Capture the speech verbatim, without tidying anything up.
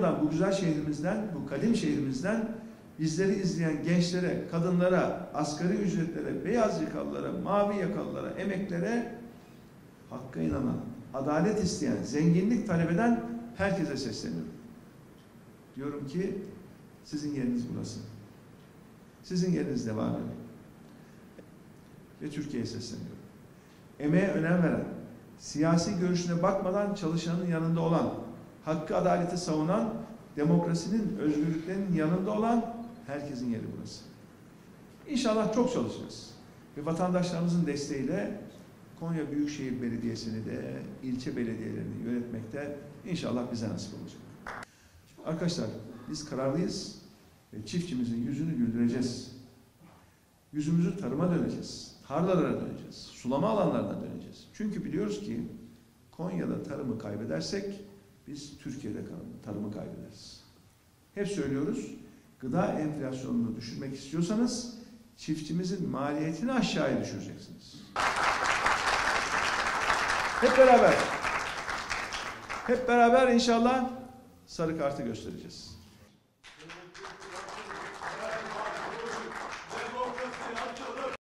Buradan, bu güzel şehrimizden, bu kadim şehrimizden bizleri izleyen gençlere, kadınlara, asgari ücretlere, beyaz yakalılara, mavi yakalılara, emeklere, hakka inanan, adalet isteyen, zenginlik talep eden herkese sesleniyorum. Diyorum ki sizin yeriniz burası. Sizin yeriniz devam edin. Ve Türkiye'ye sesleniyorum. Emeğe önem veren, siyasi görüşüne bakmadan çalışanın yanında olan, hakkı, adaleti savunan, demokrasinin, özgürlüklerinin yanında olan herkesin yeri burası. İnşallah çok çalışacağız. Ve vatandaşlarımızın desteğiyle Konya Büyükşehir Belediyesi'ni de, ilçe belediyelerini yönetmekte inşallah bize nasip olacak. Arkadaşlar, biz kararlıyız ve çiftçimizin yüzünü güldüreceğiz. Yüzümüzü tarıma döneceğiz, tarlalara döneceğiz, sulama alanlarına döneceğiz. Çünkü biliyoruz ki Konya'da tarımı kaybedersek biz Türkiye'de tarımı kaybederiz. Hep söylüyoruz, gıda enflasyonunu düşürmek istiyorsanız çiftçimizin maliyetini aşağıya düşüreceksiniz. Hep beraber, hep beraber inşallah sarı kartı göstereceğiz.